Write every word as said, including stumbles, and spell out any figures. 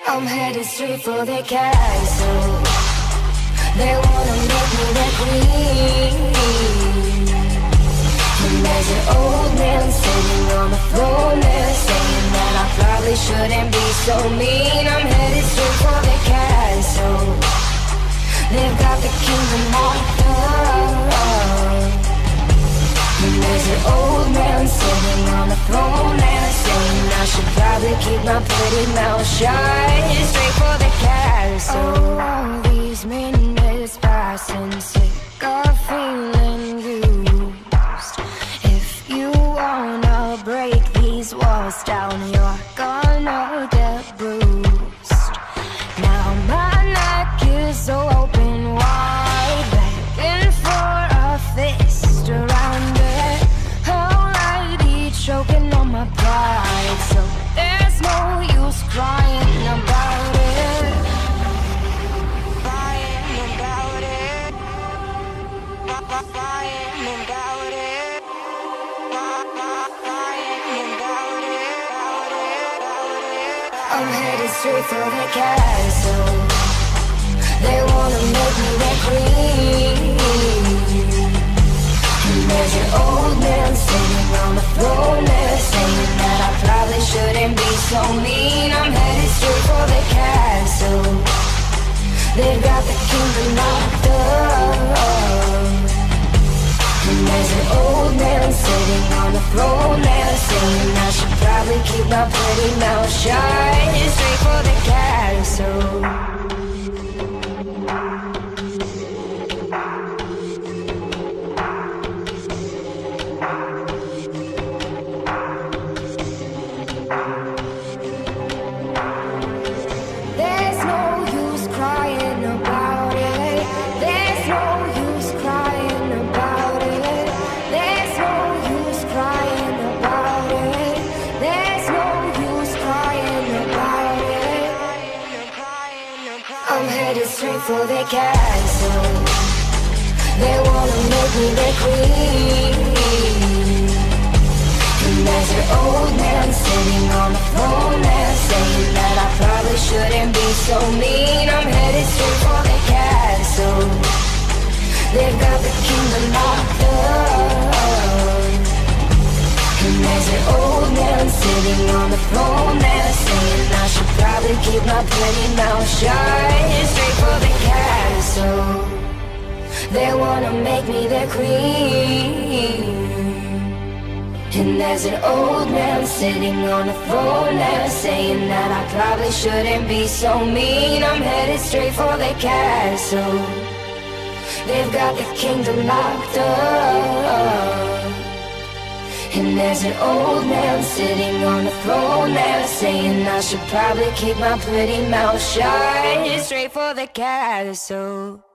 I'm headed straight for the castle. They wanna make me their queen. And there's an old man sitting on the throne there, saying that I probably shouldn't be so mean. I'm headed straight for the castle. They've got the kingdom locked up. And there's an old man sitting on the throne there, saying I should probably keep my pretty mouth shut. Straight for the castle. Oh, all these minutes passing, sick of feeling used. If you wanna break these walls down, you're gonna get bruised. Now my neck is so open wide, begging for a fist around it. Already choking on my pride, so there's no use crying about it. Crying about it. Crying about it. Crying about it. I'm headed straight for the castle. They wanna make me their queen. And there's an old man sitting on the throne there, saying that I probably shouldn't be so mean. I'm headed straight for the castle. They've got the kingdom locked up. And there's an old man sitting on the throne there, saying I should probably keep my pretty mouth shut. Straight for the castle. There's no use crying about it. There's no use crying about it. There's no use crying about it. There's no use crying about it. I'm headed straight for the castle. They wanna make me their queen. And there's an old man sitting on the throne there, saying that I probably shouldn't be so mean. I'm headed straight for the castle. They've got the kingdom locked up. And there's an old man sitting on the throne there, saying I should probably keep my pretty mouth shut. Straight for the castle. They wanna make me their queen. And there's an old man sitting on the throne there, saying that I probably shouldn't be so mean. I'm headed straight for the castle. They've got the kingdom locked up. And there's an old man sitting on the throne there, saying I should probably keep my pretty mouth shut. Straight for the castle.